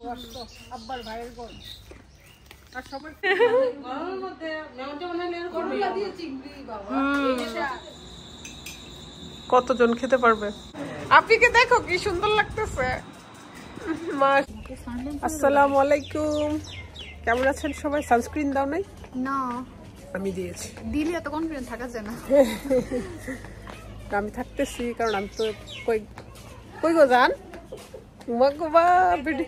আব্বার ভাইয়ের ঘর আর সবার কতজন খেতে পারবে? আপিকে দেখো কি সুন্দর লাগতেছে। আসসালামু আলাইকুম, কেমন আছেন সবাই? সানস্ক্রিন দাও নাই? না, আমি দিয়েছি। দিলে এত কনফিডেন্ট থাকা যায় না। আমি থাকতেছি কারণ আমি তো কই কই গো জান মগবা বিডি।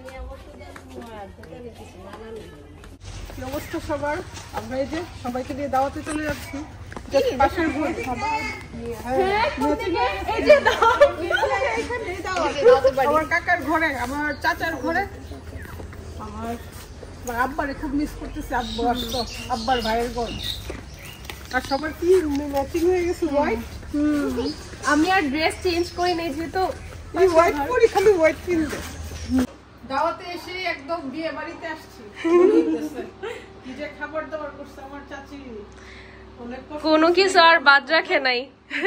কি অবস্থা সবার? আমরা এই যে সবাইকে নিয়ে দাওয়াতে চলে যাচ্ছি। পাশের ঘর আমার কাকার ঘরে, আমার চাচার ঘরে। আমার আব্বারে খুব মিস করতেছে। আব্বু আসতো, আব্বার ভাইয়ের ঘর। আর সবার কি ম্যাচিং হয়ে গেছে হোয়াইট। আমি আর ড্রেস চেঞ্জ করি নাই, যেহেতু হোয়াইট পরি, খালি হোয়াইট কিনতে। দাওয়াতে এসে একদম বিয়ে বাড়িতে আসছি। কি যে খাবার দাবার করছে আমার চাচি, কোনো কিছু আর বাদ রাখে নাই।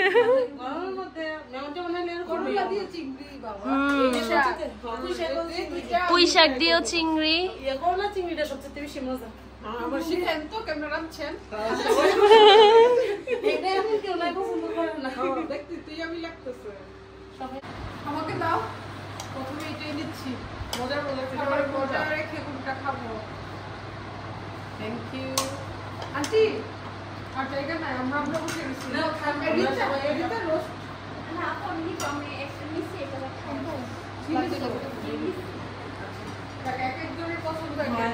পুঁই শাক দিয়েও চিংড়ি। চিংড়িটা সবচেয়ে বেশি মজা। আমার শিখেন তো কেমন রাঁধছেন। দেখতে তুই আমি লাগতেছে। আমাকে দাও, প্রথমে এটাই নিচ্ছি। মজার মজার খাবার, মজা রেখে কোনটা খাবো। Thank you aunty. আর জায়গা নাই, আমরা বসে গেছি। এদিকে রোস্ট না আপনি আমি একটা মিশে এটা খাবো। এক একজনের পছন্দ একটা।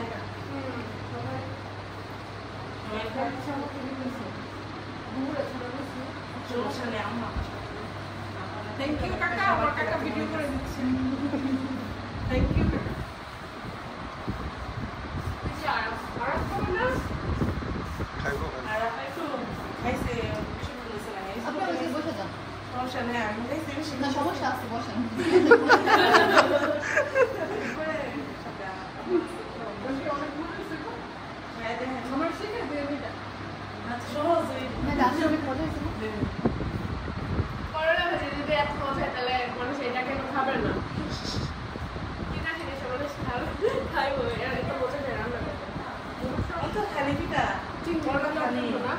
থ্যাংক ইউ কাকা, আমার কাকা ভিডিও করে দিচ্ছে। থ্যাংক ইউ কাকা। সমস্যা আছে, বসেন। আমার শিখে দিয়ে দিটা করলা ভাজি যদি এত মজা হয় তাহলে মানুষ এটা কেন খাবে না? কিনা জিনিস মানুষ খাইবো, এত মজা হয় রান্না করতে। খালি পিঠা না।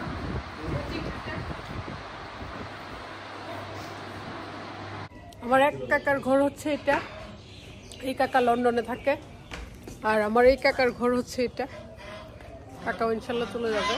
আমার এক কাকার ঘর হচ্ছে এটা। এই কাকা লন্ডনে থাকে। আর আমার এই কাকার ঘর হচ্ছে এটা। কাকাও ইনশাল্লাহ চলে যাবে।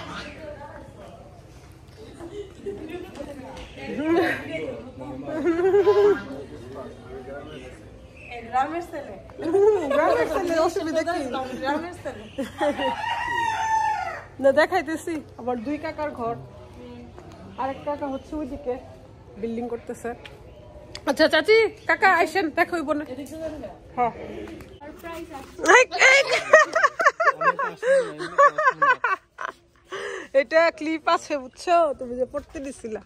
না দেখাইতেছি আমার দুই কাকার ঘর। আরেক কাকা হচ্ছে ওইদিকে বিল্ডিং করতেছে। আচ্ছা চাচি, কাকা আইসেন, দেখো ওই বোনে। হ্যাঁ এটা ক্লিপ আছে বুঝছো, তুমি যে পড়তে দিছিলা।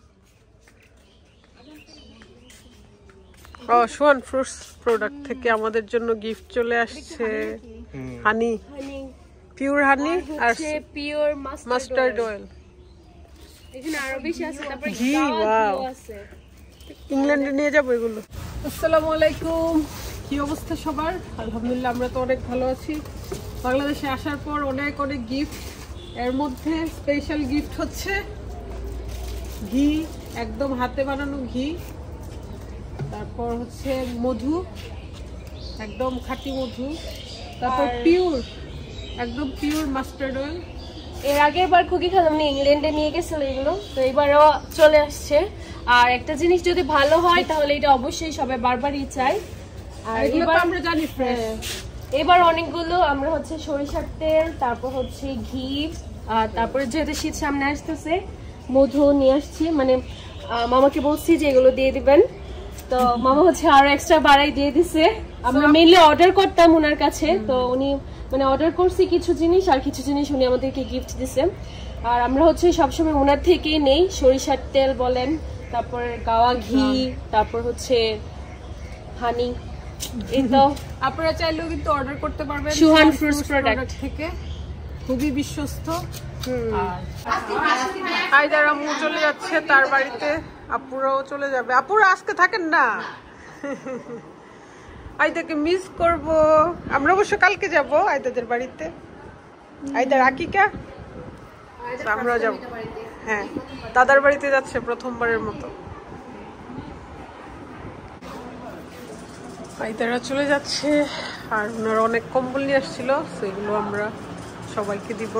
ও সোয়ান ফ্রুটস প্রোডাক্ট থেকে আমাদের জন্য গিফট চলে আসছে। হানি, পিওর হানি আর পিওর মাস্টার্ড অয়েল। এখানে আরো বেশি আছে, তারপর ঘি। ওয়াও, ইংল্যান্ডে নিয়ে যাবো এগুলো। আসসালামু আলাইকুম, কি অবস্থা সবার? আলহামদুলিল্লাহ আমরা তো অনেক ভালো আছি। বাংলাদেশে আসার পর অনেক অনেক গিফট। এর মধ্যে স্পেশাল গিফট হচ্ছে ঘি, একদম হাতে বানানো ঘি। তারপর হচ্ছে মধু, একদম খাঁটি মধু। তারপর পিওর, একদম পিওর মাস্টার্ড অয়েল। এর আগের বার খুকি খালাম ইংল্যান্ডে নিয়ে গেছিল এগুলো, তো এবারও চলে আসছে। আর একটা জিনিস যদি ভালো হয় তাহলে এটা অবশ্যই সবাই বারবারই চাই। আর এবার আমরা জানি ফ্রেশ। এবার অনেকগুলো আমরা হচ্ছে সরিষার তেল, তারপর হচ্ছে ঘি, আর তারপরে যেহেতু শীত সামনে আসতেছে মধু নিয়ে আসছি। মানে মামাকে বলছি যে এগুলো দিয়ে দিবেন, তো মামা হচ্ছে আরো এক্সট্রা বাড়াই দিয়ে দিছে। আমরা মেইনলি অর্ডার করতাম ওনার কাছে, তো উনি মানে অর্ডার করছি কিছু জিনিস, আর কিছু জিনিস উনি আমাদেরকে গিফট দিছে। আর আমরা হচ্ছে সবসময় ওনার থেকেই নেই, সরিষার তেল বলেন, তারপর গাওয়া ঘি, তারপর হচ্ছে হানি। এই তো আপনারা চাইলেও কিন্তু অর্ডার করতে পারবেন সুহান ফ্রুটস প্রোডাক্ট থেকে, খুবই বিশ্বস্ত। আইদার আম্মু চলে যাচ্ছে তার বাড়িতে, আপুরাও চলে যাবে। আপুরা আজকে থাকেন না, আইদাকে মিস করব। আমরা অবশ্য কালকে যাব আইদাদের বাড়িতে, আইদার আকিকা। আমরা যাব, হ্যাঁ দাদার বাড়িতে যাচ্ছে প্রথমবারের মতো। আইদারা চলে যাচ্ছে, আর ওনারা অনেক কম্বল নিয়ে আসছিল, সেগুলো আমরা সবাইকে দিব।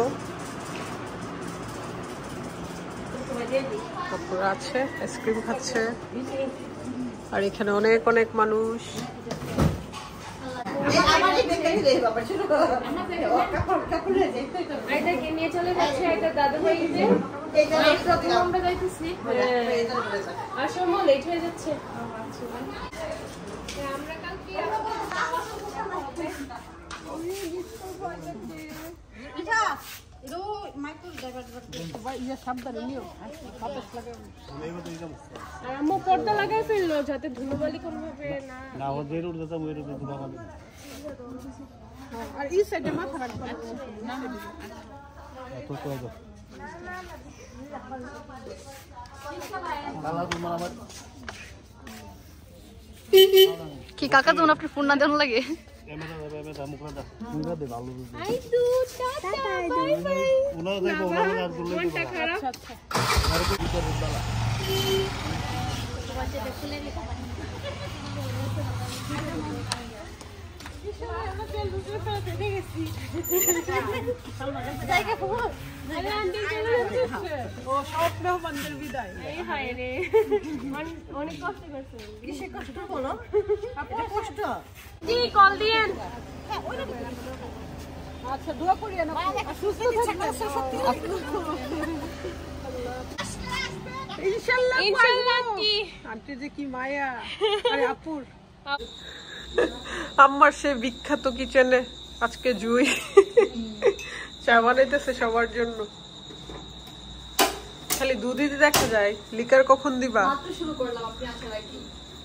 তারপর আছে আইসক্রিম খাচ্ছে, আর এখানে অনেক অনেক মানুষ। নিয়ে চলে যাচ্ছে একটা দাদু বাড়িতে, আমরা যাইতেছি। আসলে লেট হয়ে যাচ্ছে। আমরা কালকে পর্দা লাগাই ফেললো যাতে ধুলোবালি কোনোভাবে না। আর এই সাইডে মাথা রাখবে কি কাকা তোমার আপনার ফোন না দেওয়া লাগে? অনেক কষ্ট করছে। কিসে কষ্ট বলো? কষ্ট জি কল দিয়েন। আচ্ছা দোয়া করি না, সুস্থ থাকবেন ইনশাআল্লাহ। ইনশাআল্লাহ কি আন্টি যে কি মায়া। আরে আপুর আমার সে বিখ্যাত কিচেনে আজকে জুই চা বানাইতেছে সবার জন্য। খালি দুধ দিতে দেখা যায়, লিকার কখন দিবা? শুরু করলাম, আপনি আসার আগে।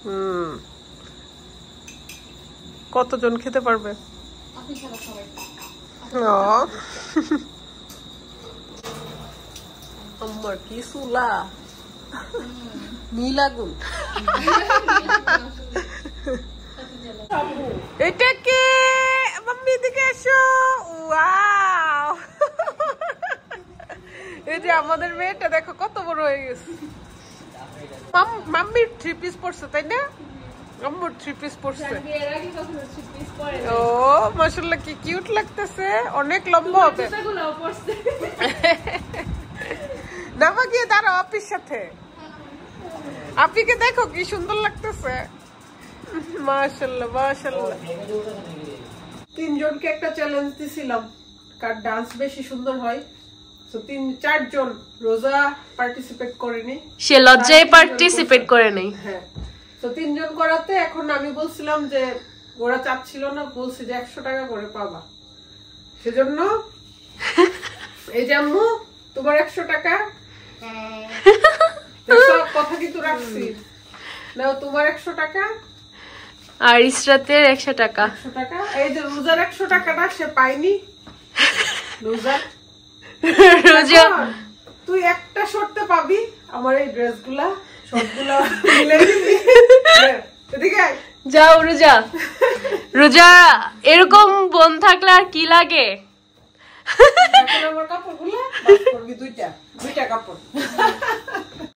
কতজন খেতে পারবে? আপনি ছাড়া সবাই। আমার কি সুলা নীলাগুন। এটা কে? মাম্মি দিকে এসো। ওয়াও, এই যে আমাদের মেয়েটা দেখো কত বড় হয়ে গেছে। মাম্মির 3 পিস পড়ছে তাই না? আম্মুর 3 পিস পড়ছে। ও মাশাআল্লাহ কি কিউট লাগতেছে, অনেক লম্বা হবে। নামা গিয়ে দাঁড়াও আপির সাথে, আপিকে দেখো কি সুন্দর লাগতেছে। মাশাআল্লাহ মাশাআল্লাহ। 3 জনকে একটা চ্যালেঞ্জ দিছিলাম, কার ডান্স বেশি সুন্দর হয়। সো 3-4 জন রোজা পার্টিসিপেট করেনি, সে লজ্জায় পার্টিসিপেট করে নেই। হ্যাঁ, তো 3 জন করাতে এখন আমি বলছিলাম যে ওরা চাচ্ছিল না, বলছি যে 100 টাকা করে পাবা। সেজন্য এই যে আম্মু তোমার 100 টাকা, সব কথা কিন্তু রাখছি। নাও তোমার 100 টাকা, আর ইসরাতের 100 টাকা। 100 টাকা। এই যে রোজার 100 টাকাটা সে পাইনি। রোজা তুই একটা শর্তে পাবি, আমার এই ড্রেসগুলা সবগুলা মিলে দিবি। এদিকে যাও রোজা, রোজা এরকম বোন থাকলে আর কি লাগে। আমার কাপড়গুলা বাস করবি, 2টা কাপড়।